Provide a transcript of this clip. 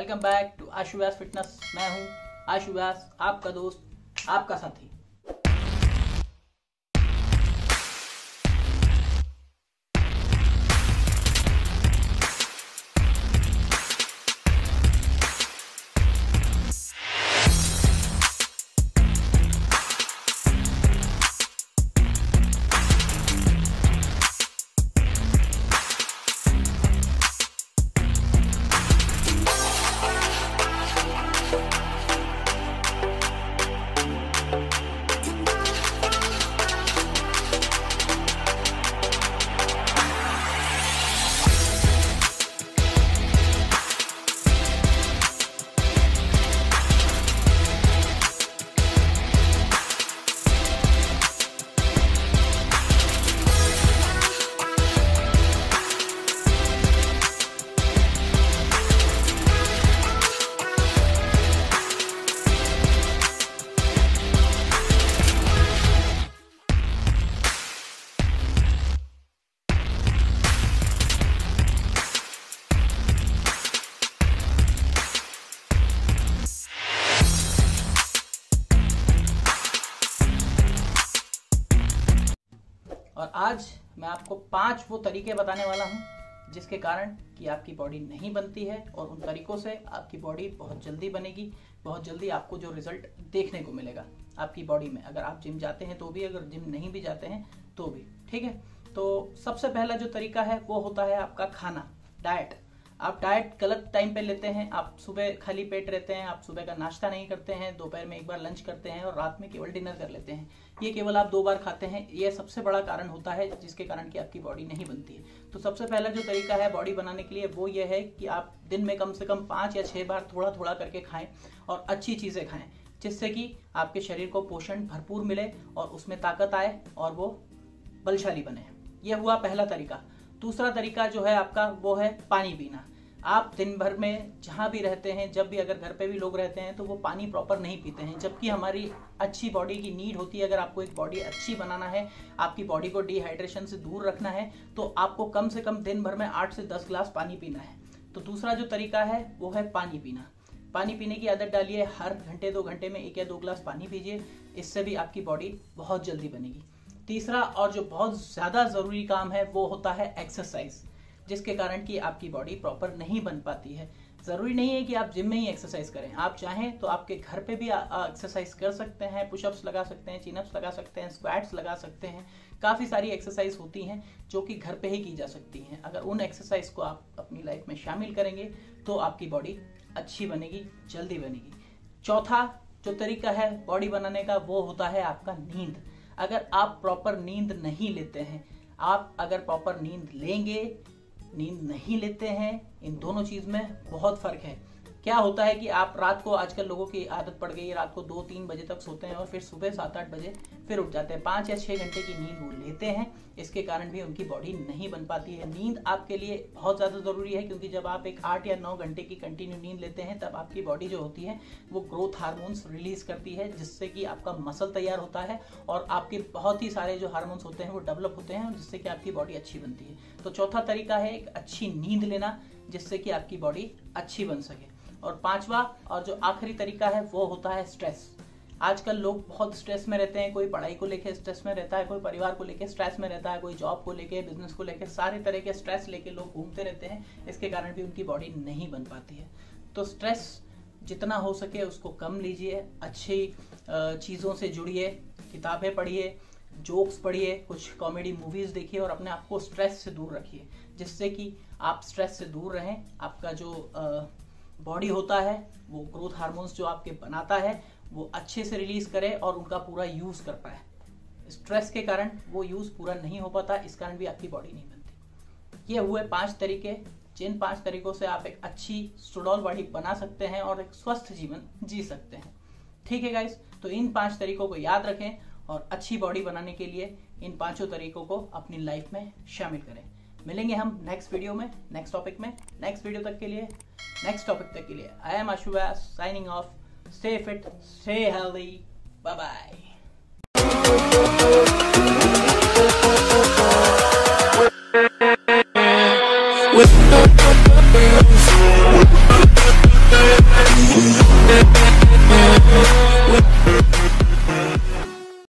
Welcome back to Ashu Vyas fitness. मैं हूं आशु व्यास, आपका दोस्त, आपका साथी। और आज मैं आपको 5 वो तरीके बताने वाला हूं जिसके कारण कि आपकी बॉडी नहीं बनती है, और उन तरीकों से आपकी बॉडी बहुत जल्दी बनेगी। बहुत जल्दी आपको जो रिजल्ट देखने को मिलेगा आपकी बॉडी में, अगर आप जिम जाते हैं तो भी, अगर जिम नहीं भी जाते हैं तो भी। ठीक है, तो सबसे पहला जो तरीका है वो होता है आपका खाना, डाइट। आप डाइट गलत टाइम पे लेते हैं। आप सुबह खाली पेट रहते हैं, आप सुबह का नाश्ता नहीं करते हैं, दोपहर में एक बार लंच करते हैं और रात में केवल डिनर कर लेते हैं। ये केवल आप 2 बार खाते हैं। ये सबसे बड़ा कारण होता है जिसके कारण कि आपकी बॉडी नहीं बनती है। तो सबसे पहला जो तरीका है बॉडी बनाने के लिए वो ये है कि आप दिन में कम से कम 5 या 6 बार थोड़ा थोड़ा करके खाएं और अच्छी चीजें खाएं, जिससे कि आपके शरीर को पोषण भरपूर मिले और उसमें ताकत आए और वो बलशाली बने। यह हुआ पहला तरीका। दूसरा तरीका जो है आपका वो है पानी पीना। आप दिन भर में जहां भी रहते हैं, जब भी अगर घर पे भी लोग रहते हैं तो वो पानी प्रॉपर नहीं पीते हैं, जबकि हमारी अच्छी बॉडी की नीड होती है। अगर आपको एक बॉडी अच्छी बनाना है, आपकी बॉडी को डिहाइड्रेशन से दूर रखना है, तो आपको कम से कम दिन भर में 8 से 10 गिलास पानी पीना है। तो दूसरा जो तरीका है वो है पानी पीना। पानी पीने की आदत डालिए, हर घंटे 2 घंटे में 1 या 2 गिलास पानी पीजिए। इससे भी आपकी बॉडी बहुत जल्दी बनेगी। तीसरा और जो बहुत ज्यादा जरूरी काम है वो होता है एक्सरसाइज, जिसके कारण कि आपकी बॉडी प्रॉपर नहीं बन पाती है। जरूरी नहीं है कि आप जिम में ही एक्सरसाइज करें, आप चाहें तो आपके घर पे भी एक्सरसाइज कर सकते हैं। पुशअप्स लगा सकते हैं, चिनअप्स लगा सकते हैं, स्क्वाट्स लगा सकते हैं। काफी सारी एक्सरसाइज होती हैं जो कि घर पे ही की जा सकती हैं। अगर उन एक्सरसाइज को आप अपनी लाइफ में शामिल करेंगे तो आपकी बॉडी अच्छी बनेगी, जल्दी बनेगी। चौथा जो तरीका है बॉडी बनाने का वो होता है आपका नींद। अगर आप प्रॉपर नींद नहीं लेते हैं, आप अगर प्रॉपर नींद लेंगे, नींद नहीं लेते हैं, इन दोनों चीज में बहुत फर्क है। क्या होता है कि आप रात को, आजकल लोगों की आदत पड़ गई है, रात को 2-3 बजे तक सोते हैं और फिर सुबह 7-8 बजे फिर उठ जाते हैं। 5 या 6 घंटे की नींद वो लेते हैं, इसके कारण भी उनकी बॉडी नहीं बन पाती है। नींद आपके लिए बहुत ज्यादा जरूरी है, क्योंकि जब आप एक 8 या 9 घंटे की कंटिन्यू नींद लेते हैं तब आपकी बॉडी जो होती है वो ग्रोथ हार्मोन्स रिलीज करती है, जिससे कि आपका मसल तैयार होता है और आपके बहुत ही सारे जो हार्मोन्स होते हैं वो डेवलप होते हैं, जिससे कि आपकी बॉडी अच्छी बनती है। तो चौथा तरीका है एक अच्छी नींद लेना, जिससे कि आपकी बॉडी अच्छी बन सके। और 5वां और जो आखिरी तरीका है वो होता है स्ट्रेस। आजकल लोग बहुत स्ट्रेस में रहते हैं। कोई पढ़ाई को लेके स्ट्रेस में रहता है, कोई परिवार को लेके स्ट्रेस में रहता है, कोई जॉब को लेके, बिजनेस को लेके, सारे तरह के स्ट्रेस लेके लोग घूमते रहते हैं। इसके कारण भी उनकी बॉडी नहीं बन पाती है। तो स्ट्रेस जितना हो सके उसको कम लीजिए, अच्छी चीज़ों से जुड़िए, किताबें पढ़िए, जोक्स पढ़िए, कुछ कॉमेडी मूवीज देखिए और अपने आप को स्ट्रेस से दूर रखिए, जिससे कि आप स्ट्रेस से दूर रहें। आपका जो बॉडी होता है वो ग्रोथ हार्मोन्स जो आपके बनाता है वो अच्छे से रिलीज करे और उनका पूरा यूज कर पाए। स्ट्रेस के कारण वो यूज पूरा नहीं हो पाता, इस कारण भी आपकी बॉडी नहीं बनती। ये हुए 5 तरीके, जिन 5 तरीकों से आप एक अच्छी सुडौल बॉडी बना सकते हैं और एक स्वस्थ जीवन जी सकते हैं। ठीक है गाइस, तो इन 5 तरीकों को याद रखें और अच्छी बॉडी बनाने के लिए इन 5 तरीकों को अपनी लाइफ में शामिल करें। मिलेंगे हम नेक्स्ट वीडियो में, नेक्स्ट टॉपिक में। नेक्स्ट वीडियो तक के लिए, नेक्स्ट टॉपिक तक के लिए, I am Ashu Vyas signing off. Stay fit, stay healthy, bye bye.